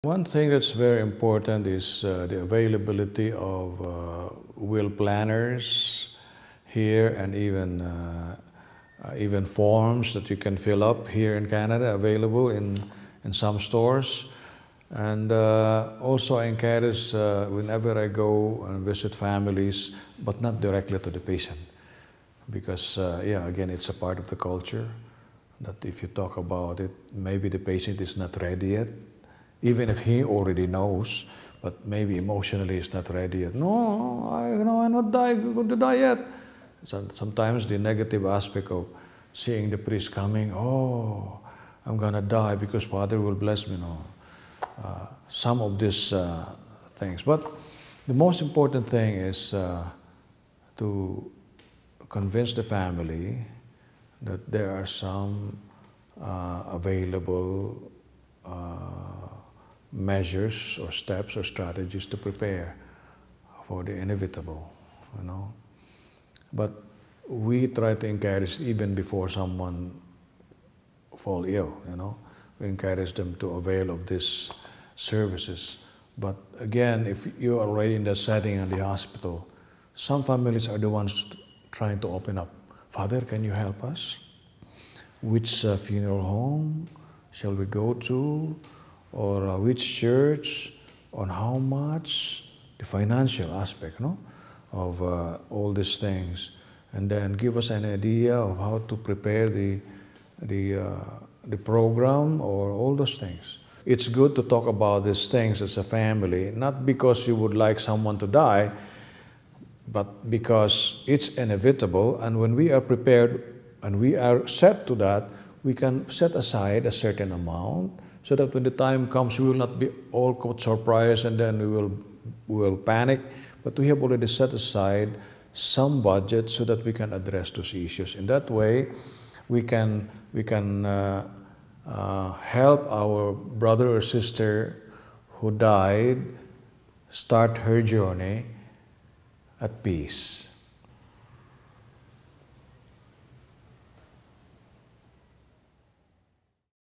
One thing that's very important is the availability of will planners here, and even forms that you can fill up here in Canada, available in some stores. And also I encourage whenever I go and visit families, but not directly to the patient, because yeah, again, it's a part of the culture that if you talk about it, maybe the patient is not ready yet, even if he already knows, but maybe emotionally is not ready yet. No, I'm not going to die yet. So sometimes the negative aspect of seeing the priest coming, oh, I'm going to die because Father will bless me. No. Some of these things. But the most important thing is to convince the family that there are some available measures or steps or strategies to prepare for the inevitable, you know. But we try to encourage even before someone fall ill, you know. We encourage them to avail of these services. But again, if you're already in the setting in the hospital, some families are the ones trying to open up. Father, can you help us? Which funeral home shall we go to? Or which church? On how much? The financial aspect, no, of all these things. And then give us an idea of how to prepare the program or all those things. It's good to talk about these things as a family, not because you would like someone to die, but because it's inevitable, and when we are prepared and we are set to that, we can set aside a certain amount so that when the time comes, we will not be all caught surprise and then we will panic, but we have already set aside some budget so that we can address those issues. In that way, we can help our brother or sister who died start her journey at peace.